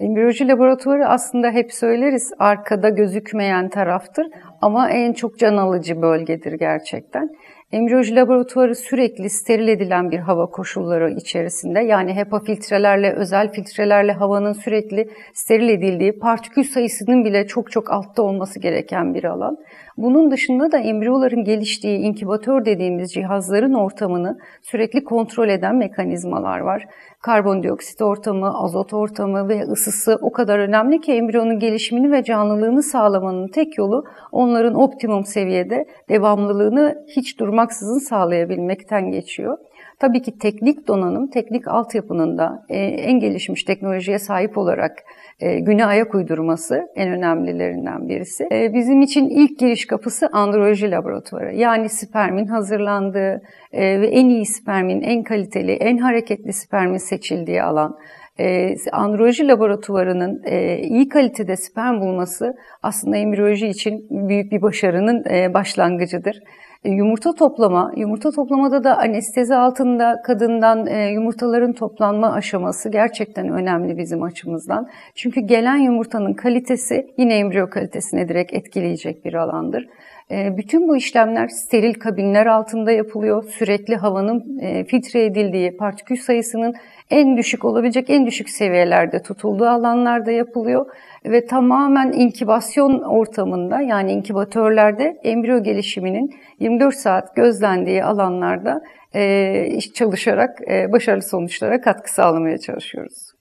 Embriyoloji laboratuvarı aslında hep söyleriz arkada gözükmeyen taraftır ama en çok can alıcı bölgedir gerçekten. Embriyoloji laboratuvarı sürekli steril edilen bir hava koşulları içerisinde, yani HEPA filtrelerle, özel filtrelerle havanın sürekli steril edildiği, partikül sayısının bile çok çok altta olması gereken bir alan. Bunun dışında da embriyoların geliştiği inkübatör dediğimiz cihazların ortamını sürekli kontrol eden mekanizmalar var. Karbondioksit ortamı, azot ortamı ve ısısı o kadar önemli ki embriyonun gelişimini ve canlılığını sağlamanın tek yolu onların optimum seviyede devamlılığını hiç durmaksızın sağlayabilmekten geçiyor. Tabii ki teknik donanım, teknik altyapının da en gelişmiş teknolojiye sahip olarak güne ayak uydurması en önemlilerinden birisi. Bizim için ilk giriş kapısı androloji laboratuvarı. Yani spermin hazırlandığı ve en iyi spermin, en kaliteli, en hareketli spermin seçildiği alan. Androloji laboratuvarının iyi kalitede sperm bulması aslında embriyoloji için büyük bir başarının başlangıcıdır. Yumurta toplamada da anestezi altında kadından yumurtaların toplanma aşaması gerçekten önemli bizim açımızdan. Çünkü gelen yumurtanın kalitesi yine embriyo kalitesine direkt etkileyecek bir alandır. Bütün bu işlemler steril kabinler altında yapılıyor. Sürekli havanın filtre edildiği, partikül sayısının olabilecek en düşük seviyelerde tutulduğu alanlarda yapılıyor. Ve tamamen inkübasyon ortamında, yani inkübatörlerde embriyo gelişiminin 24 saat gözlendiği alanlarda çalışarak başarılı sonuçlara katkı sağlamaya çalışıyoruz.